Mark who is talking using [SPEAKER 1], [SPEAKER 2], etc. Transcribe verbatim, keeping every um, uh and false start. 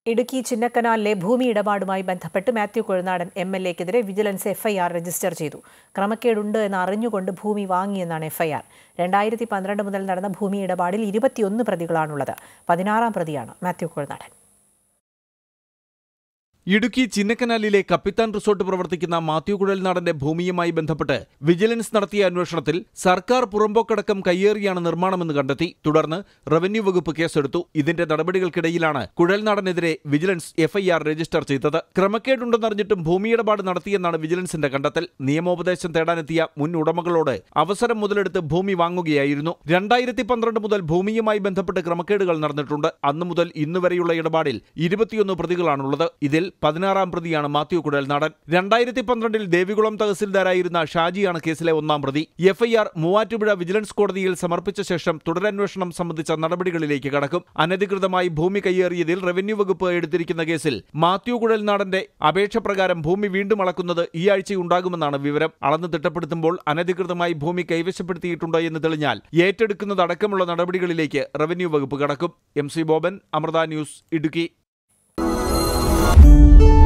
[SPEAKER 1] ഇടുക്കി ചിന്നക്കനാലിലെ ഭൂമി ഇടപാടുമായി ബന്ധപ്പെട്ട് മാത്യു കൊഴുനാടൻ എം എൽ എക്കെതിരെ വിജിലൻസ് എഫ്ഐആർ രജിസ്റ്റർ ചെയ്തു. ക്രമക്കേടുണ്ട് എന്ന് അറിഞ്ഞുകൊണ്ട് ഭൂമി വാങ്ങിയെന്നാണ് എഫ്ഐആർ. രണ്ടായിരത്തി പന്ത്രണ്ട് മുതൽ നടന്ന ഭൂമി ഇടപാടിൽ ഇരുപത്തിയൊന്ന് പ്രതികളാണുള്ളത്. പതിനാറാം പ്രതിയാണ് മാത്യു കൊഴുനാടൻ.
[SPEAKER 2] ഇടുക്കി ചിന്നക്കനാലിലെ കപ്പിത്താൻ റിസോർട്ട് പ്രവർത്തിക്കുന്ന മാത്യു കുഴൽനാടന്റെ ഭൂമിയുമായി ബന്ധപ്പെട്ട് വിജിലൻസ് നടത്തിയ അന്വേഷണത്തിൽ സർക്കാർ പുറമ്പോക്കടക്കം കയ്യേറിയാണ് നിർമ്മാണമെന്ന് കണ്ടെത്തി. തുടർന്ന് റവന്യൂ വകുപ്പ് കേസെടുത്തു. ഇതിന്റെ നടപടികൾക്കിടയിലാണ് കുഴൽനാടനെതിരെ വിജിലൻസ് എഫ്ഐആർ രജിസ്റ്റർ ചെയ്തത്. ക്രമക്കേടുണ്ടെന്നറിഞ്ഞിട്ടും ഭൂമിയിടപാട് നടത്തിയെന്നാണ് വിജിലൻസിന്റെ കണ്ടെത്തൽ. നിയമോപദേശം തേടാനെത്തിയ മുൻ ഉടമകളോട് അവസരം മുതലെടുത്ത് ഭൂമി വാങ്ങുകയായിരുന്നു. രണ്ടായിരത്തി പന്ത്രണ്ട് മുതൽ ഭൂമിയുമായി ബന്ധപ്പെട്ട് ക്രമക്കേടുകൾ നടന്നിട്ടുണ്ട്. അന്നു മുതൽ ഇന്നുവരെയുള്ള ഇടപാടിൽ ഇരുപത്തിയൊന്ന് പ്രതികളാണുള്ളത്. ഇതിൽ പതിനാറാം പ്രതിയാണ് മാത്യു കുഴൽനാടൻ. രണ്ടായിരത്തി പന്ത്രണ്ടിൽ ദേവികുളം തഹസിൽദാരായിരുന്ന ഷാജിയാണ് കേസിലെ ഒന്നാം പ്രതി. എഫ്ഐആർ മൂവാറ്റുപുഴ വിജിലൻസ് കോടതിയിൽ സമർപ്പിച്ച ശേഷം തുടരന്വേഷണം സംബന്ധിച്ച നടപടികളിലേക്ക് കടക്കും. അനധികൃതമായി ഭൂമി കയ്യേറിയതിൽ റവന്യൂ വകുപ്പ് എടുത്തിരിക്കുന്ന കേസിൽ മാത്യു കുഴൽനാടന്റെ അപേക്ഷ പ്രകാരം ഭൂമി വീണ്ടും അളക്കുന്നത് ഈ ആഴ്ചയുണ്ടാകുമെന്നാണ് വിവരം. അളന്ന് തിട്ടപ്പെടുത്തുമ്പോൾ അനധികൃതമായി ഭൂമി കൈവശപ്പെടുത്തിയിട്ടുണ്ട് എന്ന് തെളിഞ്ഞാൽ ഏറ്റെടുക്കുന്നതടക്കമുള്ള നടപടികളിലേക്ക് റവന്യൂ വകുപ്പ് കടക്കും. M C Boban, Amrita news, Idukki.